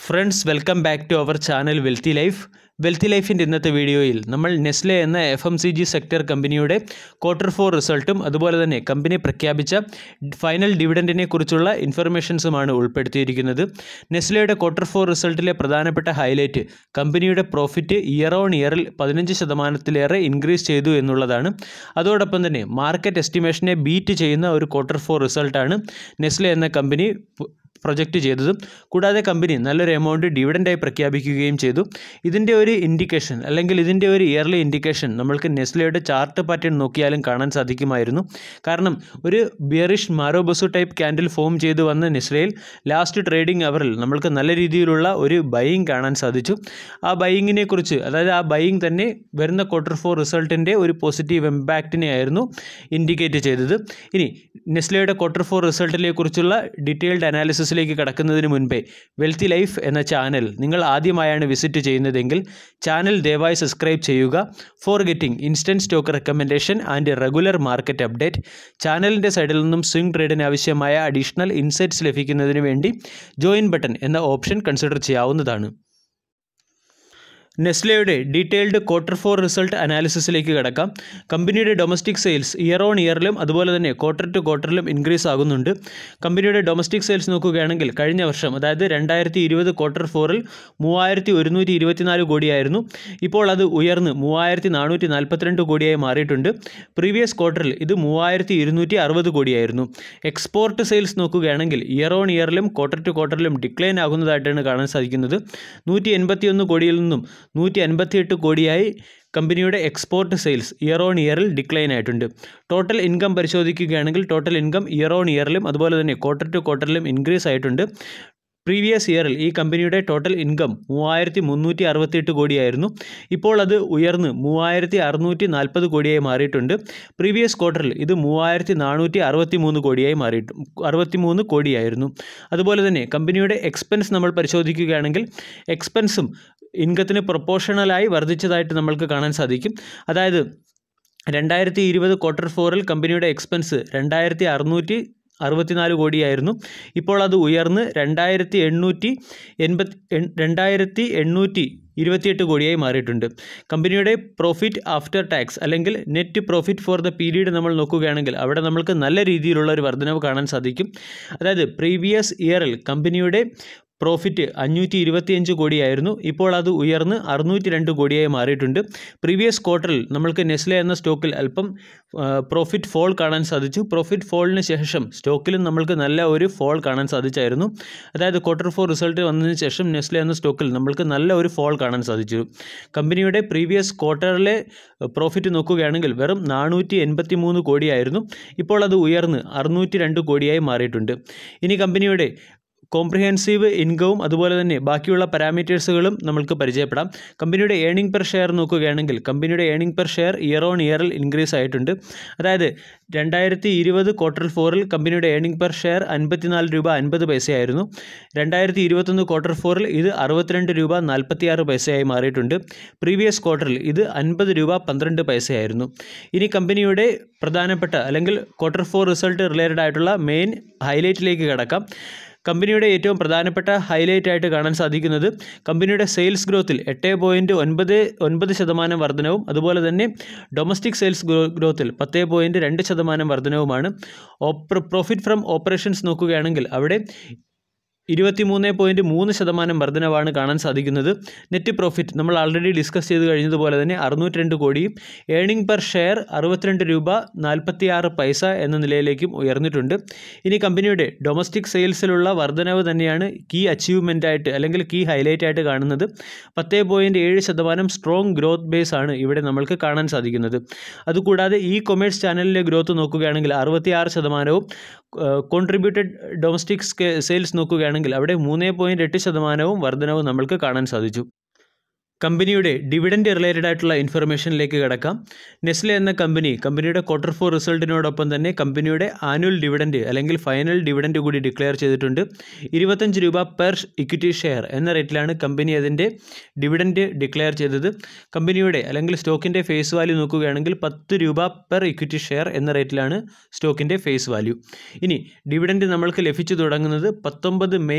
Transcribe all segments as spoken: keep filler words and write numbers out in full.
Friends, welcome back to our channel Wealthy Life. Wealthy Life in ഇന്നത്തെ വീഡിയോയിൽ നമ്മൾ Nestle എന്ന F M C G sector കമ്പനിയുടെ quarter four റിസൾട്ടും അതുപോലെ തന്നെ കമ്പനി പ്രഖ്യാപിച്ച ഫൈനൽ ഡിവിഡൻഡിനെ കുറിച്ചുള്ള ഇൻഫർമേഷൻസുമാണ് ഉൾപ്പെടുത്തിയിരിക്കുന്നത്. നെസ്ലയുടെ ക്വാർട്ടർ ഫോർ റിസൾട്ടിലെ പ്രധാനപ്പെട്ട ഹൈലൈറ്റ് കമ്പനിയുടെ പ്രോഫിറ്റ് ഇയർ ഓൺ ഇയറിൽ പതിനഞ്ച് ശതമാനത്തിലേറെ ഇൻക്രീസ് ചെയ്തു എന്നുള്ളതാണ്. അതോടൊപ്പം തന്നെ മാർക്കറ്റ് എസ്റ്റിമേഷനെ ബീറ്റ് ചെയ്യുന്ന ഒരു ക്വാർട്ടർ ഫോർ റിസൾട്ടാണ് നെസ്ലെ എന്ന കമ്പനി പ്രൊജക്റ്റ് ചെയ്തതും. കൂടാതെ കമ്പനി നല്ലൊരു എമൗണ്ട് ഡിവിഡൻഡായി പ്രഖ്യാപിക്കുകയും ചെയ്തു. ഇതിൻ്റെ ഒരു ഇൻഡിക്കേഷൻ അല്ലെങ്കിൽ ഇതിൻ്റെ ഒരു ഇയർലി ഇൻഡിക്കേഷൻ നമ്മൾക്ക് നെസ്ലയുടെ ചാർട്ട് പാറ്റേൺ നോക്കിയാലും കാണാൻ സാധിക്കുമായിരുന്നു. കാരണം ഒരു bearish marubozu type candle form ചെയ്തു വന്ന നെസ്ലയിൽ ലാസ്റ്റ് ട്രേഡിംഗ് അവറിൽ നമ്മൾക്ക് നല്ല രീതിയിലുള്ള ഒരു ബൈയിങ് കാണാൻ സാധിച്ചു. ആ ബൈയിങ്ങിനെ കുറിച്ച് അതായത് ആ ബൈയിങ് തന്നെ വരുന്ന ക്വാർട്ടർ ഫോർ റിസൾട്ടിൻ്റെ ഒരു പോസിറ്റീവ് ഇമ്പാക്റ്റിനെ ആയിരുന്നു ഇൻഡിക്കേറ്റ് ചെയ്തത്. ഇനി നെസ്ലയുടെ ക്വാർട്ടർ ഫോർ റിസൾട്ടിനെ കുറിച്ചുള്ള ഡീറ്റെയിൽഡ് അനാലിസിസ് ിലേക്ക് കടക്കുന്നതിന് മുൻപേ വെൽത്തി ലൈഫ് എന്ന ചാനൽ നിങ്ങൾ ആദ്യമായാണ് വിസിറ്റ് ചെയ്യുന്നതെങ്കിൽ ചാനൽ ദയവായി സബ്സ്ക്രൈബ് ചെയ്യുക. For getting instant stock recommendation and regular market update. ചാനലിൻ്റെ സൈഡിൽ നിന്നും സ്വിംഗ് ട്രേഡിന് ആവശ്യമായ അഡീഷണൽ ഇൻസൈറ്റ്സ് ലഭിക്കുന്നതിന് വേണ്ടി ജോയിൻ ബട്ടൺ എന്ന ഓപ്ഷൻ കൺസിഡർ ചെയ്യാവുന്നതാണ്. നെസ്ലയുടെ ഡീറ്റെയിൽഡ് ക്വാർട്ടർ ഫോർ റിസൾട്ട് അനാലിസിസിലേക്ക് കടക്കാം. കമ്പനിയുടെ ഡൊമസ്റ്റിക് സെയിൽസ് ഇയർ ഓൺ ഇയറിലും അതുപോലെ തന്നെ ക്വാർട്ടർ ടു ക്വാർട്ടറിലും ഇൻക്രീസ് ആകുന്നുണ്ട്. കമ്പനിയുടെ ഡൊമസ്റ്റിക് സെയിൽസ് നോക്കുകയാണെങ്കിൽ കഴിഞ്ഞ വർഷം അതായത് രണ്ടായിരത്തി ഇരുപത് ക്വാർട്ടർ ഫോറിൽ മൂവായിരത്തി ഒരുന്നൂറ്റി ഇരുപത്തിനാല് കോടിയായിരുന്നു. ഇപ്പോൾ അത് ഉയർന്ന് മൂവായിരത്തി നാനൂറ്റി നാൽപ്പത്തിരണ്ട് കോടിയായി മാറിയിട്ടുണ്ട്. പ്രീവിയസ് ക്വാർട്ടറിൽ ഇത് മൂവായിരത്തി ഇരുന്നൂറ്റി അറുപത് കോടിയായിരുന്നു. എക്സ്പോർട്ട് സെയിൽസ് നോക്കുകയാണെങ്കിൽ ഇയർ ഓൺ ഇയറിലും ക്വാർട്ടർ ടു ക്വാർട്ടറിലും ഡിക്ലൈൻ ആകുന്നതായിട്ടാണ് കാണാൻ സാധിക്കുന്നത്. നൂറ്റി എൺപത്തി ഒന്ന് കോടിയിൽ നിന്നും നൂറ്റി അൻപത്തിയെട്ട് കോടിയായി കമ്പനിയുടെ എക്സ്പോർട്ട് സെയിൽസ് ഇയർ ഓൺ ഇയറിൽ ഡിക്ലൈൻ ആയിട്ടുണ്ട്. ടോട്ടൽ ഇൻകം പരിശോധിക്കുകയാണെങ്കിൽ ടോട്ടൽ ഇൻകം ഇയർ ഓൺ ഇയറിലും അതുപോലെ തന്നെ ക്വാർട്ടർ ടു ക്വാർട്ടറിലും ഇൻക്രീസ് ആയിട്ടുണ്ട്. പ്രീവിയസ് ഇയറിൽ ഈ കമ്പനിയുടെ ടോട്ടൽ ഇൻകം മൂവായിരത്തി മുന്നൂറ്റി അറുപത്തിയെട്ട് കോടിയായിരുന്നു. ഇപ്പോൾ അത് ഉയർന്ന് മൂവായിരത്തി അറുന്നൂറ്റി നാൽപ്പത് കോടിയായി മാറിയിട്ടുണ്ട്. പ്രീവിയസ് ക്വാർട്ടറിൽ ഇത് മൂവായിരത്തി നാനൂറ്റി അറുപത്തി മൂന്ന് കോടിയായി മാറിയിട്ട് അറുപത്തി മൂന്ന് കോടിയായിരുന്നു. അതുപോലെ തന്നെ കമ്പനിയുടെ എക്സ്പെൻസ് നമ്മൾ പരിശോധിക്കുകയാണെങ്കിൽ എക്സ്പെൻസും ഇൻകത്തിന് പ്രൊപ്പോർഷണലായി വർദ്ധിച്ചതായിട്ട് നമ്മൾക്ക് കാണാൻ സാധിക്കും. അതായത് രണ്ടായിരത്തി ഇരുപത് ക്വാർട്ടർ ഫോറിൽ കമ്പനിയുടെ എക്സ്പെൻസ് രണ്ടായിരത്തി അറുന്നൂറ്റി അറുപത്തിനാല് കോടിയായിരുന്നു. ഇപ്പോൾ അത് ഉയർന്ന് രണ്ടായിരത്തി എണ്ണൂറ്റി എൺപത്തി രണ്ടായിരത്തി എണ്ണൂറ്റി ഇരുപത്തിയെട്ട് കോടിയായി മാറിയിട്ടുണ്ട്. കമ്പനിയുടെ പ്രോഫിറ്റ് ആഫ്റ്റർ ടാക്സ് അല്ലെങ്കിൽ net profit for the period നമ്മൾ നോക്കുകയാണെങ്കിൽ അവിടെ നമ്മൾക്ക് നല്ല രീതിയിലുള്ള ഒരു വർധനവ് കാണാൻ സാധിക്കും. അതായത് പ്രീവിയസ് ഇയറിൽ കമ്പനിയുടെ പ്രോഫിറ്റ് അഞ്ഞൂറ്റി ഇരുപത്തിയഞ്ച് കോടിയായിരുന്നു. ഇപ്പോൾ അത് ഉയർന്ന് അറുന്നൂറ്റി രണ്ട് കോടിയായി മാറിയിട്ടുണ്ട്. പ്രീവിയസ് ക്വാർട്ടറിൽ നമ്മൾക്ക് നെസ്ലെ എന്ന സ്റ്റോക്കിൽ അല്പം പ്രോഫിറ്റ് ഫോൾ കാണാൻ സാധിച്ചു. പ്രോഫിറ്റ് ഫോളിന് ശേഷം സ്റ്റോക്കിലും നമ്മൾക്ക് നല്ല ഒരു ഫോൾ കാണാൻ സാധിച്ചായിരുന്നു. അതായത് ക്വാർട്ടർ ഫോർ റിസൾട്ട് വന്നതിന് ശേഷം നെസ്ലെ എന്ന സ്റ്റോക്കിൽ നമ്മൾക്ക് നല്ല ഒരു ഫോൾ കാണാൻ സാധിച്ചു. കമ്പനിയുടെ പ്രീവിയസ് ക്വാർട്ടറിലെ പ്രോഫിറ്റ് നോക്കുകയാണെങ്കിൽ വെറും നാനൂറ്റി എൺപത്തി മൂന്ന് കോടിയായിരുന്നു. ഇപ്പോൾ അത് ഉയർന്ന് അറുന്നൂറ്റി രണ്ട് കോടിയായി മാറിയിട്ടുണ്ട്. ഇനി കമ്പനിയുടെ കോംപ്രിഹെൻസീവ് ഇൻകവും അതുപോലെ തന്നെ ബാക്കിയുള്ള പാരാമീറ്റേഴ്സുകളും നമ്മൾക്ക് പരിചയപ്പെടാം. കമ്പനിയുടെ ഏണിംഗ് പെർ ഷെയർ നോക്കുകയാണെങ്കിൽ കമ്പനിയുടെ earning per share year on ഇയറിൽ ഇൻക്രീസ് ആയിട്ടുണ്ട്. അതായത് രണ്ടായിരത്തി ഇരുപത് ക്വാർട്ടർ ഫോറിൽ കമ്പനിയുടെ ഏണിംഗ് പെർ ഷെയർ അൻപത്തിനാല് രൂപ അൻപത് പൈസയായിരുന്നു. രണ്ടായിരത്തി ഇരുപത്തൊന്ന് ക്വാർട്ടർ ഫോറിൽ ഇത് അറുപത്തിരണ്ട് രൂപ നാൽപ്പത്തിയാറ് പൈസയായി മാറിയിട്ടുണ്ട്. പ്രീവിയസ് ക്വാർട്ടറിൽ ഇത് അൻപത് രൂപ പന്ത്രണ്ട് പൈസയായിരുന്നു. ഇനി കമ്പനിയുടെ പ്രധാനപ്പെട്ട അല്ലെങ്കിൽ ക്വാർട്ടർ ഫോർ റിസൾട്ട് റിലേറ്റഡ് ആയിട്ടുള്ള മെയിൻ ഹൈലൈറ്റിലേക്ക് കടക്കാം. കമ്പനിയുടെ ഏറ്റവും പ്രധാനപ്പെട്ട ഹൈലൈറ്റ് ആയിട്ട് കാണാൻ സാധിക്കുന്നത് കമ്പനിയുടെ സെയിൽസ് ഗ്രോത്തിൽ എട്ട് പോയിൻറ്റ് ഒൻപത് ഒൻപത് ശതമാനം വർധനവും അതുപോലെ തന്നെ ഡൊമസ്റ്റിക് സെയിൽസ് ഗ്രോത്തിൽ പത്ത് പോയിൻറ്റ് രണ്ട് ശതമാനം വർധനവുമാണ്. ഓപ്പർ പ്രോഫിറ്റ് ഫ്രം ഓപ്പറേഷൻസ് നോക്കുകയാണെങ്കിൽ അവിടെ ഇരുപത്തിമൂന്ന് പോയിൻറ്റ് മൂന്ന് ശതമാനം വർധനവാണ് കാണാൻ സാധിക്കുന്നത്. നെറ്റ് പ്രോഫിറ്റ് നമ്മൾ ആൾറെഡി ഡിസ്കസ് ചെയ്ത് കഴിഞ്ഞതുപോലെ തന്നെ അറുന്നൂറ്റി രണ്ട് കോടിയും ഏണിംഗ് പെർ ഷെയർ അറുപത്തിരണ്ട് രൂപ നാൽപ്പത്തിയാറ് പൈസ എന്ന നിലയിലേക്കും ഉയർന്നിട്ടുണ്ട്. ഇനി കമ്പനിയുടെ ഡൊമസ്റ്റിക് സെയിൽസിലുള്ള വർധനവ് തന്നെയാണ് കീ അച്ചീവ്മെൻ്റ് ആയിട്ട് അല്ലെങ്കിൽ കീ ഹൈലൈറ്റ് ആയിട്ട് കാണുന്നത്. പത്ത് പോയിൻറ്റ് ഏഴ് ശതമാനം സ്ട്രോങ് ഗ്രോത്ത് ബേസ് ആണ് ഇവിടെ നമ്മൾക്ക് കാണാൻ സാധിക്കുന്നത്. അതുകൂടാതെ ഇ കൊമേഴ്സ് ചാനലിലെ ഗ്രോത്ത് നോക്കുകയാണെങ്കിൽ അറുപത്തിയാറ് ശതമാനവും കോൺട്രിബ്യൂട്ടഡ് ഡൊമസ്റ്റിക് സെയിൽസ് നോക്കുകയാണെങ്കിൽ അവിടെ മൂന്ന് പോയിൻറ്റ് എട്ട് ശതമാനവും വർധനവും നമ്മൾക്ക് കാണാൻ സാധിച്ചു. കമ്പനിയുടെ ഡിവിഡൻഡ് റിലേറ്റഡ് ആയിട്ടുള്ള ഇൻഫർമേഷനിലേക്ക് കടക്കാം. നെസ്ലെ എന്ന കമ്പനി കമ്പനിയുടെ ക്വാർട്ടർ ഫോർ റിസൾട്ടിനോടൊപ്പം തന്നെ കമ്പനിയുടെ ആനുവൽ ഡിവിഡൻഡ് അല്ലെങ്കിൽ ഫൈനൽ ഡിവിഡൻഡ് കൂടി ഡിക്ലെയർ ചെയ്തിട്ടുണ്ട്. ഇരുപത്തഞ്ച് രൂപ പെർ ഇക്വിറ്റി ഷെയർ എന്ന റേറ്റിലാണ് കമ്പനി അതിൻ്റെ ഡിവിഡൻഡ് ഡിക്ലെയർ ചെയ്തത്. കമ്പനിയുടെ അല്ലെങ്കിൽ സ്റ്റോക്കിൻ്റെ ഫേസ് വാല്യൂ നോക്കുകയാണെങ്കിൽ പത്ത് രൂപ പെർ ഇക്വിറ്റി ഷെയർ എന്ന റേറ്റിലാണ് സ്റ്റോക്കിൻ്റെ ഫേസ് വാല്യൂ. ഇനി ഡിവിഡൻഡ് നമ്മൾക്ക് ലഭിച്ചു തുടങ്ങുന്നത് പത്തൊമ്പത് മെയ്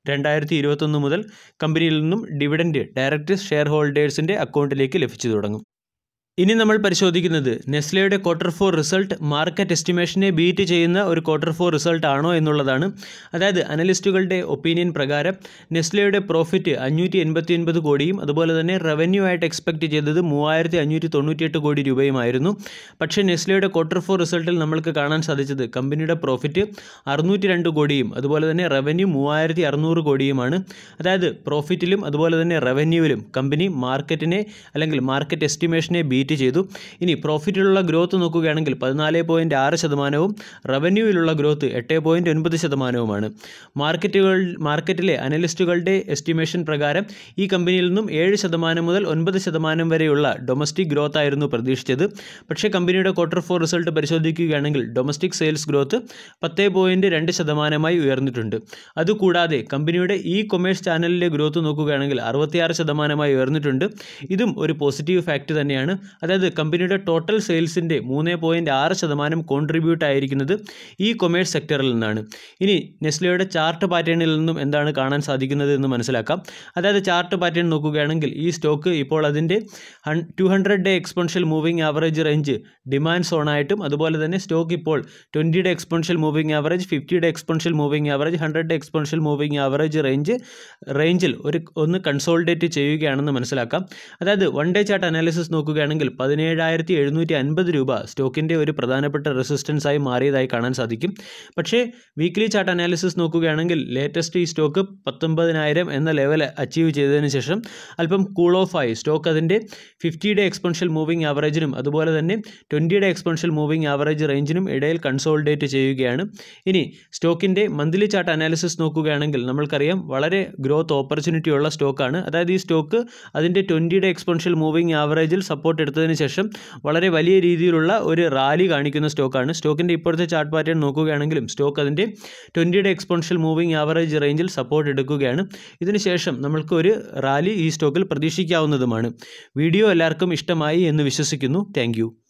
രണ്ടായിരത്തി ഇരുപത്തൊന്ന് മുതൽ കമ്പനിയിൽ നിന്നും ഡിവിഡൻഡ് ഡയറക്റ്റ് ഷെയർ ഹോൾഡേഴ്സിൻ്റെ അക്കൗണ്ടിലേക്ക് ലഭിച്ചു തുടങ്ങും. ഇനി നമ്മൾ പരിശോധിക്കുന്നത് നെസ്ലയുടെ ക്വാർട്ടർ ഫോർ റിസൾട്ട് മാർക്കറ്റ് എസ്റ്റിമേഷനെ ബീറ്റ് ചെയ്യുന്ന ഒരു ക്വാർട്ടർ ഫോർ റിസൾട്ട് ആണോ എന്നുള്ളതാണ്. അതായത് അനലിസ്റ്റുകളുടെ ഒപ്പീനിയൻ പ്രകാരം നെസ്ലയുടെ പ്രോഫിറ്റ് അഞ്ഞൂറ്റി എൺപത്തി ഒൻപത് കോടിയും അതുപോലെ തന്നെ റവന്യൂ ആയിട്ട് എക്സ്പെക്റ്റ് ചെയ്തത് മൂവായിരത്തി അഞ്ഞൂറ്റി തൊണ്ണൂറ്റിയെട്ട് കോടി രൂപയുമായിരുന്നു. പക്ഷേ നെസ്ലയുടെ ക്വാർട്ടർ ഫോർ റിസൾട്ടിൽ നമ്മൾക്ക് കാണാൻ സാധിച്ചത് കമ്പനിയുടെ പ്രോഫിറ്റ് അറുന്നൂറ്റി രണ്ട് കോടിയും അതുപോലെ തന്നെ റവന്യൂ മൂവായിരത്തി അറുന്നൂറ് കോടിയുമാണ്. അതായത് പ്രോഫിറ്റിലും അതുപോലെ തന്നെ റവന്യൂവിലും കമ്പനി മാർക്കറ്റിനെ അല്ലെങ്കിൽ മാർക്കറ്റ് എസ്റ്റിമേഷനെ ബീറ്റ് ചെയ്തു. ഇനി പ്രോഫിറ്റിലുള്ള ഗ്രോത്ത് നോക്കുകയാണെങ്കിൽ പതിനാല് പോയിൻറ്റ് ആറ് ശതമാനവും റവന്യൂവിലുള്ള ഗ്രോത്ത് എട്ട് പോയിൻറ്റ് ഒൻപത് ശതമാനവുമാണ്. മാർക്കറ്റുകൾ മാർക്കറ്റിലെ അനലിസ്റ്റുകളുടെ എസ്റ്റിമേഷൻ പ്രകാരം ഈ കമ്പനിയിൽ നിന്നും ഏഴ് ശതമാനം മുതൽ ഒൻപത് ശതമാനം വരെയുള്ള ഡൊമസ്റ്റിക് ഗ്രോത്ത് ആയിരുന്നു പ്രതീക്ഷിച്ചത്. പക്ഷേ കമ്പനിയുടെ ക്വാർട്ടർ ഫോർ റിസൾട്ട് പരിശോധിക്കുകയാണെങ്കിൽ ഡൊമസ്റ്റിക് സെയിൽസ് ഗ്രോത്ത് പത്ത് പോയിൻറ്റ് രണ്ട് ശതമാനമായി ഉയർന്നിട്ടുണ്ട്. അതുകൂടാതെ കമ്പനിയുടെ ഇ കൊമേഴ്സ് ചാനലിലെ ഗ്രോത്ത് നോക്കുകയാണെങ്കിൽ അറുപത്തിയാറ് ശതമാനമായി ഉയർന്നിട്ടുണ്ട്. ഇതും ഒരു പോസിറ്റീവ് ഫാക്റ്റ് തന്നെയാണ്. അതായത് കമ്പനിയുടെ ടോട്ടൽ സെയിൽസിൻ്റെ മൂന്ന് പോയിൻറ്റ് ആറ് ശതമാനം കോൺട്രിബ്യൂട്ട് ആയിരിക്കുന്നത് ഈ കൊമേഴ്സ് സെക്ടറിൽ നിന്നാണ്. ഇനി നെസ്ലയുടെ ചാർട്ട് പാറ്റേണിൽ നിന്നും എന്താണ് കാണാൻ സാധിക്കുന്നത് എന്ന് മനസ്സിലാക്കാം. അതായത് ചാർട്ട് പാറ്റേൺ നോക്കുകയാണെങ്കിൽ ഈ സ്റ്റോക്ക് ഇപ്പോൾ അതിൻ്റെ two hundred day exponential moving average range demand സോണായിട്ടും അതുപോലെ തന്നെ സ്റ്റോക്ക് ഇപ്പോൾ twenty day exponential moving average fifty day exponential moving average hundred day exponential moving average range റേഞ്ചിൽ ഒരു ഒന്ന് കൺസോൾഡേറ്റ് ചെയ്യുകയാണെന്ന് മനസ്സിലാക്കാം. അതായത് വൺ ഡേ ചാർട്ട് അനാലിസിസ് നോക്കുകയാണെങ്കിൽ പതിനേഴായിരത്തി എഴുന്നൂറ്റി അൻപത് രൂപ സ്റ്റോക്കിൻ്റെ ഒരു പ്രധാനപ്പെട്ട റെസിസ്റ്റൻസായി മാറിയതായി കാണാൻ സാധിക്കും. പക്ഷേ വീക്ക്ലി ചാർട്ട് അനാലിസിസ് നോക്കുകയാണെങ്കിൽ ലേറ്റസ്റ്റ് ഈ സ്റ്റോക്ക് പത്തൊമ്പതിനായിരം എന്ന ലെവൽ അച്ചീവ് ചെയ്തതിന് ശേഷം അല്പം കൂൾ ഓഫ് ആയി സ്റ്റോക്ക് അതിൻ്റെ ഫിഫ്റ്റി ഡേ എക്സ്പോണൻഷ്യൽ മൂവിംഗ് ആവറേജിനും അതുപോലെ തന്നെ twenty day exponential moving average റേഞ്ചിനും ഇടയിൽ കൺസോൾഡേറ്റ് ചെയ്യുകയാണ്. ഇനി സ്റ്റോക്കിൻ്റെ മന്ത്ലി ചാർട്ട് അനാലിസിസ് നോക്കുകയാണെങ്കിൽ നമ്മൾക്കറിയാം വളരെ ഗ്രോത്ത് ഓപ്പർച്യൂണിറ്റി ഉള്ള സ്റ്റോക്കാണ്. അതായത് ഈ സ്റ്റോക്ക് അതിൻ്റെ ട്വൻറ്റി ഡേ എക്സ്പോണൻഷ്യൽ മൂവിംഗ് ആവറേജിൽ സപ്പോർട്ട് എടുത്തതിന് ശേഷം വളരെ വലിയ രീതിയിലുള്ള ഒരു റാലി കാണിക്കുന്ന സ്റ്റോക്കാണ്. സ്റ്റോക്കിൻ്റെ ഇപ്പോഴത്തെ ചാർട്ട് പാറ്റേൺ നോക്കുകയാണെങ്കിലും സ്റ്റോക്ക് അതിൻ്റെ twenty day exponential moving average റേഞ്ചിൽ സപ്പോർട്ട് എടുക്കുകയാണ്. ഇതിനുശേഷം നമ്മൾക്ക് ഒരു റാലി ഈ സ്റ്റോക്കിൽ പ്രതീക്ഷിക്കാവുന്നതുമാണ്. വീഡിയോ എല്ലാവർക്കും ഇഷ്ടമായി എന്ന് വിശ്വസിക്കുന്നു. താങ്ക്